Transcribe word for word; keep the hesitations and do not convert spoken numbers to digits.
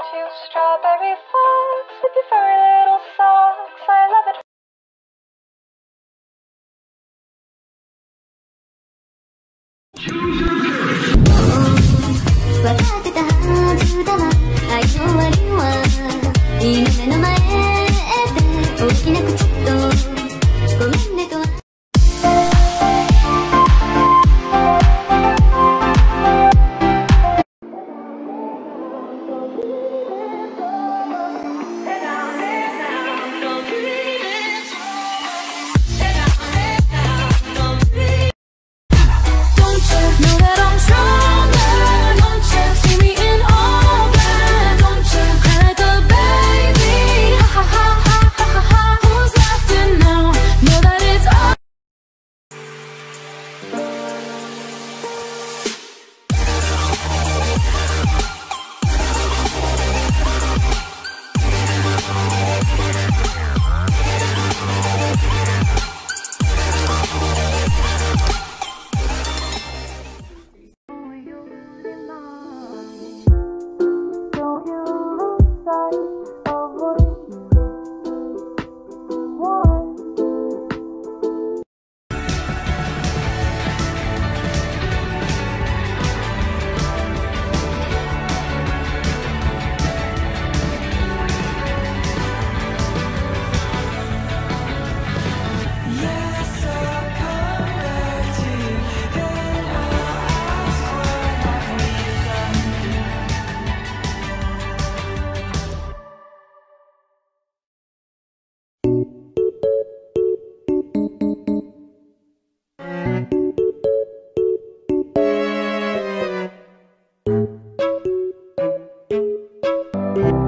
you strawberry fox with your furry little socks. I love it. Choose your courage. 分かってたはずだわ。愛の終わりは今目の前で大きな口とごめんねとは。 You